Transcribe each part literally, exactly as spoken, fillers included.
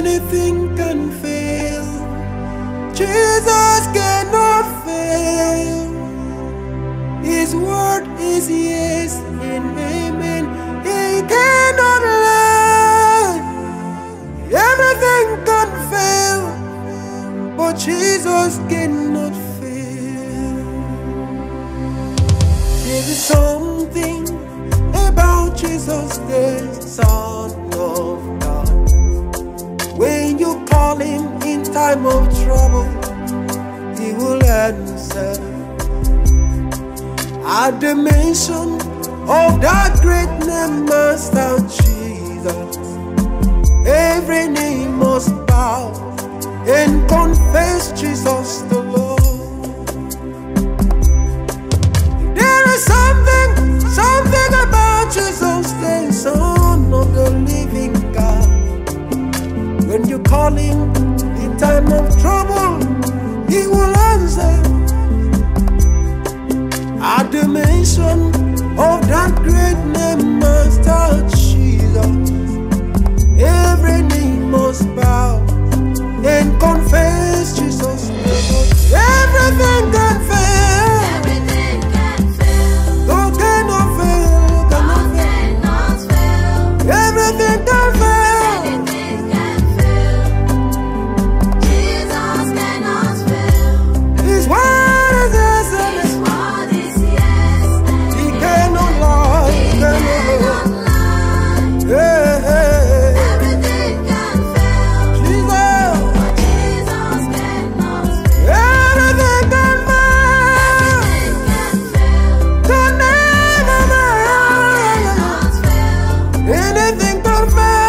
anything can fail. Jesus cannot fail. His word is yes and amen. He cannot lie. Everything can fail, but Jesus cannot fail. There is something about Jesus, the Son of God. When you call him in time of trouble, he will answer. At the mention of that great name, Master Jesus, every knee must bow and confess Jesus the Lord. There is something, something about Jesus, the Son of the living God. When you call him in time of trouble, he will answer. At the mention of that great name, Master Jesus, every knee must bow and confess Jesus. Everything can fail. Everything can fail. God cannot fail. God cannot fail. Everything can fail. Anything can fail. Jesus cannot fail. His word is yes and His word is yes and he cannot lie. He He cannot cannot lie. Hey, hey. Everything can fail, Jesus. but Jesus cannot fail. Everything can fail. Everything can fail. Can never God fail. cannot fail. Anything can fail.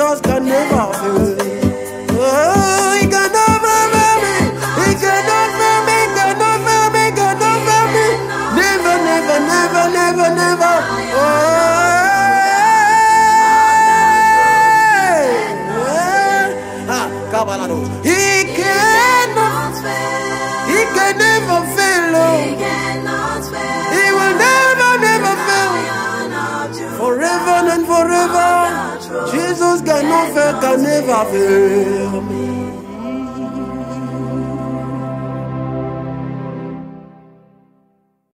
Jesus can never fail. Oh, he cannot fail me. He cannot fail me. Cannot fail me. Cannot fail me. Never, never, never, never, never. Oh, ah, Kabalado. He cannot. He can never fail. He will never, never fail. Forever and forever. Jesus cannot fail, can never fail me.